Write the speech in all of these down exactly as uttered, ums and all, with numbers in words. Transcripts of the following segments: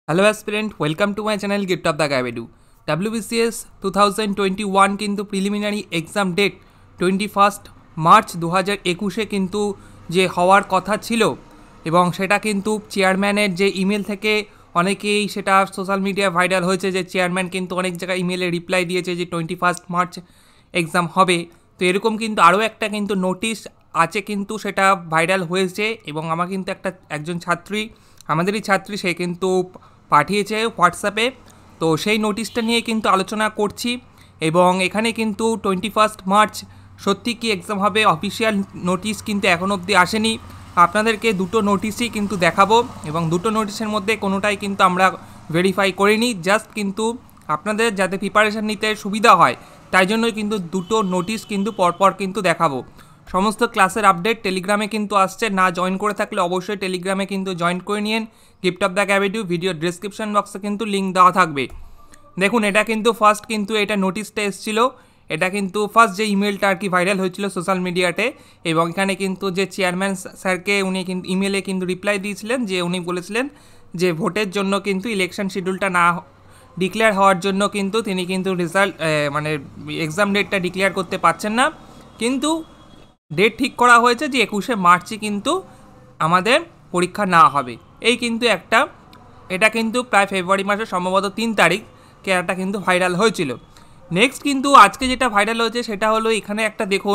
Hello aspirant, welcome to my channel gift of the গাইবেডু। WBCS two thousand twenty one কিন্তু preliminary exam date twenty first March দু হাজার একুশে কিন্তু যে হওয়ার কথা ছিল, এবং সেটা কিন্তু চেয়ারম্যানের যে ইমেল থেকে অনেকেই সেটা সোশ্যাল মিডিয়া ভাইরাল হয়েছে যে চেয়ারম্যান কিন্তু অনেক জায়গায় ইমেলে রিপ্লাই দিয়েছে যে টোয়েন্টি ফার্স্ট মার্চ এক্সাম হবে। তো এরকম কিন্তু আরও একটা কিন্তু নোটিশ আছে, কিন্তু সেটা ভাইরাল হয়েছে এবং আমার কিন্তু একটা একজন ছাত্রী, আমাদেরই ছাত্রী, সে কিন্তু পাঠিয়েছে হোয়াটসঅ্যাপে। তো সেই নোটিশটা নিয়ে কিন্তু আলোচনা করছি, এবং এখানে কিন্তু টোয়েন্টি ফার্স্ট মার্চ সত্যি কি এক্সাম হবে, অফিসিয়াল নোটিশ কিন্তু এখনও অবধি আসেনি। আপনাদেরকে দুটো নোটিশই কিন্তু দেখাবো, এবং দুটো নোটিশের মধ্যে কোনোটাই কিন্তু আমরা ভেরিফাই করিনি, জাস্ট কিন্তু আপনাদের যাতে প্রিপারেশান নিতে সুবিধা হয় তাই জন্যই কিন্তু দুটো নোটিশ কিন্তু পরপর কিন্তু দেখাবো। সমস্ত ক্লাসের আপডেট টেলিগ্রামে কিন্তু আসছে, না জয়েন করে থাকলে অবশ্যই টেলিগ্রামে কিন্তু জয়েন করে নিন। গিফট অফ দ্য গাইবেডু ভিডিও ডিসক্রিপশন বক্সে কিন্তু লিঙ্ক দেওয়া থাকবে। দেখুন, এটা কিন্তু ফার্স্ট কিন্তু এটা নোটিশটা এসেছিলো, এটা কিন্তু ফার্স্ট যে ইমেলটা আর কি ভাইরাল হয়েছিল সোশ্যাল মিডিয়াতে, এবং এখানে কিন্তু যে চেয়ারম্যান স্যারকে উনি কিন্তু ইমেলে কিন্তু রিপ্লাই দিয়েছিলেন, যে উনি বলেছিলেন যে ভোটের জন্য কিন্তু ইলেকশন শিডিউলটা না ডিক্লেয়ার হওয়ার জন্য কিন্তু তিনি কিন্তু রেজাল্ট মানে এক্সাম ডেটটা ডিক্লেয়ার করতে পারছেন না, কিন্তু ডেট ঠিক করা হয়েছে যে একুশে মার্চে কিন্তু আমাদের পরীক্ষা না হবে। এই কিন্তু একটা, এটা কিন্তু প্রায় ফেব্রুয়ারি মাসের সম্ভবত তিন তারিখকে একটা কিন্তু ভাইরাল হয়েছিল। নেক্সট কিন্তু আজকে যেটা ভাইরাল হয়েছে সেটা হলো এখানে একটা দেখুন,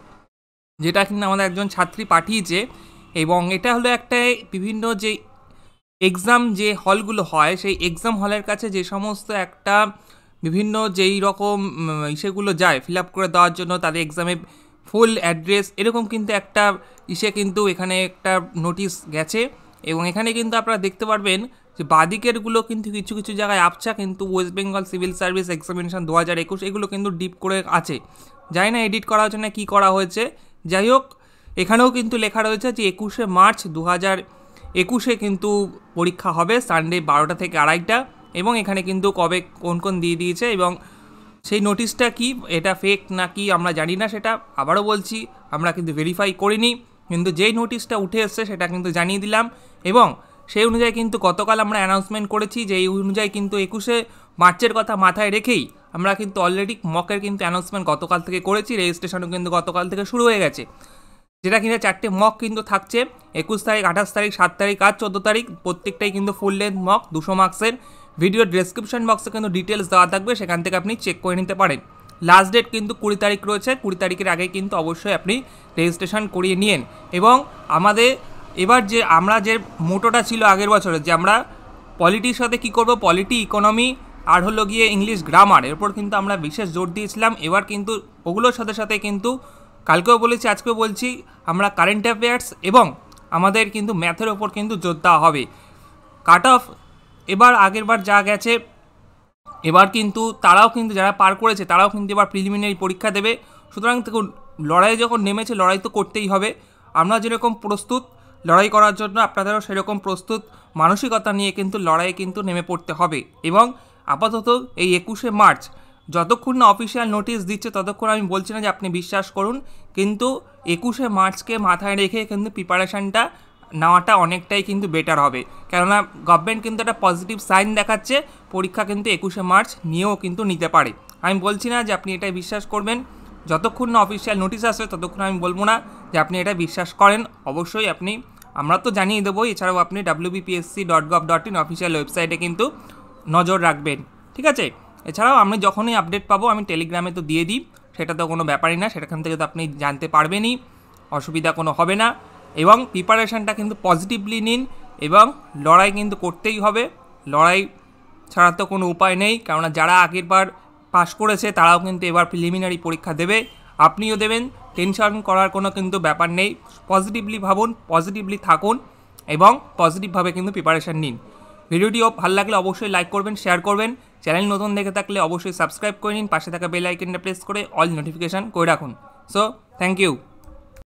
যেটা কিন্তু আমাদের একজন ছাত্রী পাঠিয়েছে, এবং এটা হলো একটা বিভিন্ন যে এক্সাম যে হলগুলো হয় সেই এক্সাম হলের কাছে যে সমস্ত একটা বিভিন্ন যেই রকম ইসেগুলো যায় ফিল আপ করে দেওয়ার জন্য তাদের এক্সামে ফুল অ্যাড্রেস, এরকম কিন্তু একটা ইসে কিন্তু এখানে একটা নোটিশ গেছে। এবং এখানে কিন্তু আপনারা দেখতে পারবেন যে বাদিকেরগুলো কিন্তু কিছু কিছু জায়গায় আপছা, কিন্তু West Bengal civil service examination দু হাজার একুশ এগুলো কিন্তু ডিপ করে আছে, জানি না এডিট করার জন্য কী করা হয়েছে। যাই হোক, এখানেও কিন্তু লেখা রয়েছে যে একুশে মার্চ দু হাজার একুশে কিন্তু পরীক্ষা হবে সানডে বারোটা থেকে আড়াইটা, এবং এখানে কিন্তু কবে কোন কোন দিয়ে দিয়েছে, এবং সেই নোটিশটা কি এটা ফেক না কি আমরা জানি না, সেটা আবারও বলছি আমরা কিন্তু ভেরিফাই করিনি, কিন্তু যেই নোটিশটা উঠে এসছে সেটা কিন্তু জানিয়ে দিলাম। এবং সেই অনুযায়ী কিন্তু গতকাল আমরা অ্যানাউন্সমেন্ট করেছি যে এই অনুযায়ী কিন্তু একুশে মার্চের কথা মাথায় রেখেই আমরা কিন্তু অলরেডি মকের কিন্তু অ্যানাউন্সমেন্ট গতকাল থেকে করেছি, রেজিস্ট্রেশনও কিন্তু গতকাল থেকে শুরু হয়ে গেছে, যেটা কিনা চারটে মক কিন্তু থাকছে, একুশ তারিখ, আঠাশ তারিখ, সাত তারিখ আর চোদ্দো তারিখ, প্রত্যেকটাই কিন্তু ফুল লেন্থ মক দুশো মার্কসের। ভিডিও ডেসক্রিপশন বক্সে কিন্তু ডিটেলস দেওয়া থাকবে, সেখান থেকে আপনি চেক করে নিতে পারেন। লাস্ট ডেট কিন্তু কুড়ি তারিখ রয়েছে, কুড়ি তারিখের আগে কিন্তু অবশ্যই আপনি রেজিস্ট্রেশন করিয়ে নিন। এবং আমাদের এবার যে আমরা যে মোটোটা ছিল আগের বছরের, যে আমরা পলিটির সাথে কী করবো, পলিটি, ইকোনমি আর হলো গিয়ে ইংলিশ গ্রামার, এরপর কিন্তু আমরা বিশেষ জোর দিয়েছিলাম। এবার কিন্তু ওগুলোর সাথে সাথে কিন্তু কালকেও বলেছি আজকেও বলছি, আমরা কারেন্ট অ্যাফেয়ার্স এবং আমাদের কিন্তু ম্যাথের ওপর কিন্তু জোর দেওয়া হবে। কাট অফ এবার আগের বার যা গেছে, এবার কিন্তু তারাও কিন্তু যারা পার করেছে তারাও কিন্তু এবার প্রিলিমিনারি পরীক্ষা দেবে। সুতরাং দেখুন, লড়াই যখন নেমেছে লড়াই তো করতেই হবে। আমরা যেরকম প্রস্তুত লড়াই করার জন্য আপনাদেরও সেরকম প্রস্তুত মানসিকতা নিয়ে কিন্তু লড়াইয়ে কিন্তু নেমে পড়তে হবে। এবং আপাতত এই একুশে মার্চ যতক্ষণ না অফিসিয়াল নোটিশ দিচ্ছে ততক্ষণ আমি বলছি না যে আপনি বিশ্বাস করুন, কিন্তু একুশে মার্চকে মাথায় রেখে কিন্তু প্রিপারেশানটা নেওয়াটা অনেকটাই কিন্তু বেটার হবে, কেননা গভর্নমেন্ট কিন্তু একটা পজিটিভ সাইন দেখাচ্ছে, পরীক্ষা কিন্তু একুশে মার্চ নিয়েও কিন্তু নিতে পারে। আমি বলছি না যে আপনি এটাই বিশ্বাস করবেন, যতক্ষণ না অফিসিয়াল নোটিশ আসবে ততক্ষণ আমি বলবো না যে আপনি এটা বিশ্বাস করেন। অবশ্যই আপনি, আমরা তো জানিয়ে দেবো, এছাড়াও আপনি W B P S C dot gov dot in official ওয়েবসাইটে কিন্তু নজর রাখবেন, ঠিক আছে? এছাড়াও আমি যখনই আপডেট পাবো আমি টেলিগ্রামে তো দিয়ে দিই, সেটা তো কোনো ব্যাপারই না, সেখান থেকে তো আপনি জানতে পারবেনই, অসুবিধা কোনো হবে না। এবং প্রিপারেশানটা কিন্তু পজিটিভলি নিন, এবং লড়াই কিন্তু করতেই হবে, লড়াই ছাড়া তো কোনো উপায় নেই, কেননা যারা আগের বার পাশ করেছে তারাও কিন্তু এবার প্রিলিমিনারি পরীক্ষা দেবে, আপনিও দেবেন, টেনশন করার কোনো কিন্তু ব্যাপার নেই। পজিটিভলি ভাবুন, পজিটিভলি থাকুন, এবং পজিটিভভাবে কিন্তু প্রিপারেশান নিন। ভিডিওটিও ভালো লাগলে অবশ্যই লাইক করবেন, শেয়ার করবেন, চ্যানেল নতুন দেখে থাকলে অবশ্যই সাবস্ক্রাইব করে নিন, পাশে থাকা বেল আইকনটা প্রেস করে অল নোটিফিকেশান করে রাখুন। So thank you.